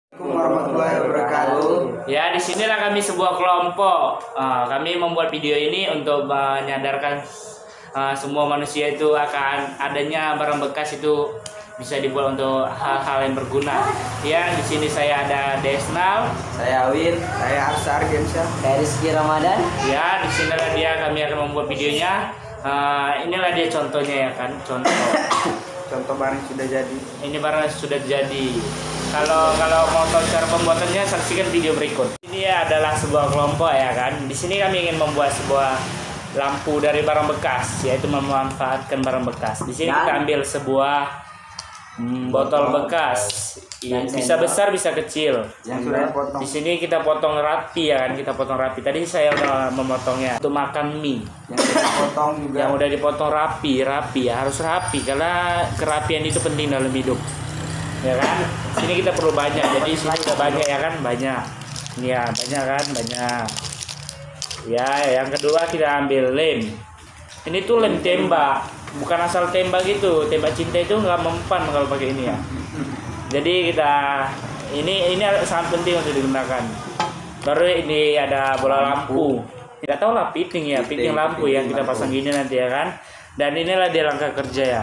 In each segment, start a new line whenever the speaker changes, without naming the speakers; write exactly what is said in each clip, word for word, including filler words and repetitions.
Warahmatullahi wabarakatuh.
Ya, di sinilah kami sebuah kelompok. Uh, kami membuat video ini untuk menyadarkan uh, semua manusia itu akan adanya barang bekas itu bisa dibuat untuk hal-hal yang berguna. Ya, di sini saya ada Desnal,
saya Awin, saya Arsar Gemsyah,
saya Rizky Ramadan.
Ya, di sinilah dia kami akan membuat videonya. Uh, inilah dia contohnya ya kan, contoh.
Contoh barang sudah jadi.
Ini barang sudah jadi. Kalau kalau mau tahu cara pembuatannya, saksikan video berikut. Ini adalah sebuah kelompok ya kan. Di sini kami ingin membuat sebuah lampu dari barang bekas, yaitu memanfaatkan barang bekas. Di sini kita ambil sebuah hmm, botol bekas. Ya, bisa besar bisa kecil.
Yang sudah dipotong.
Di sini kita potong rapi ya kan, kita potong rapi. Tadi saya udah memotongnya untuk makan mie.
Yang sudah dipotong juga.
Yang udah dipotong rapi, rapi ya harus rapi karena kerapian itu penting dalam hidup. Ya kan, sini kita perlu banyak, jadi sini udah banyak ya kan, banyak, ya banyak kan, banyak. Ya, yang kedua kita ambil lem. Ini tuh lem tembak, bukan asal tembak gitu. Tembak cinta itu nggak mempan kalau pakai ini ya. Jadi kita ini ini sangat penting untuk digunakan. Baru ini ada bola lampu. Tidak tahu lah piting ya, piting lampu yang kita pasang gini nanti ya kan. Dan inilah dia langkah kerja ya.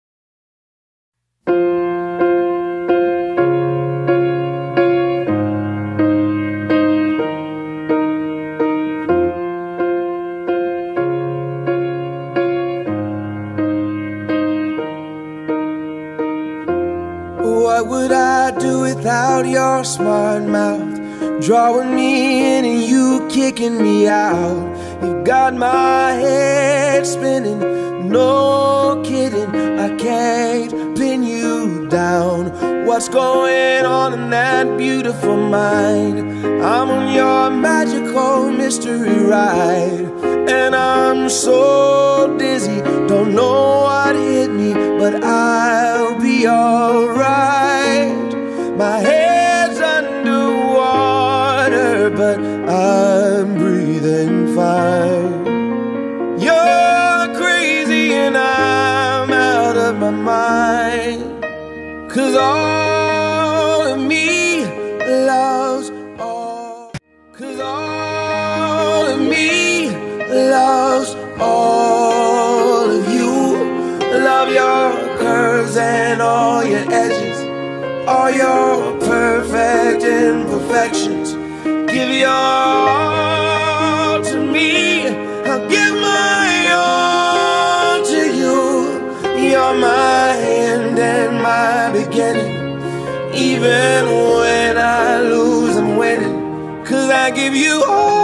What would I do without your smart mouth? Drawing me in and you kicking me out. You got my head spinning, no kidding. I can't pin you down. What's going on in that beautiful mind? I'm on your magical mystery ride, and I'm so dizzy, don't know what hit me, but I'll be alright. My head's underwater, but I'm breathing fine. You're crazy and I'm out of my mind, 'cause all of me loves all, 'cause all of me loves all of you. Love your curves and all your edges, all your perfect imperfections. Give your all to me, I'll give my all to you. You're my end and my beginning. Even when I lose, I'm winning, 'cause I give you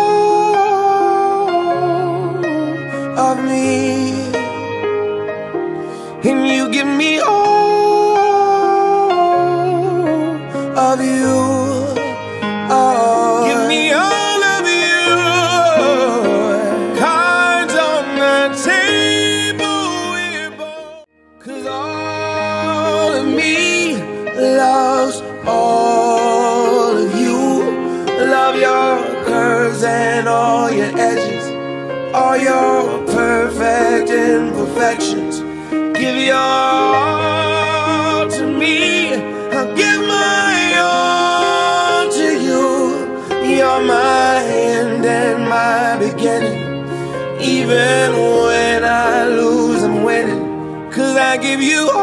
all of me, and you give me all of you. Oh, give me all of you. Cards on the table, we're both, 'cause all of me loves all of you. Love your curves and all your edges, all your perfect imperfections. Give your all to me, I'll give my all to you. You're my end and my beginning. Even when I lose, I'm winning, 'cause I give you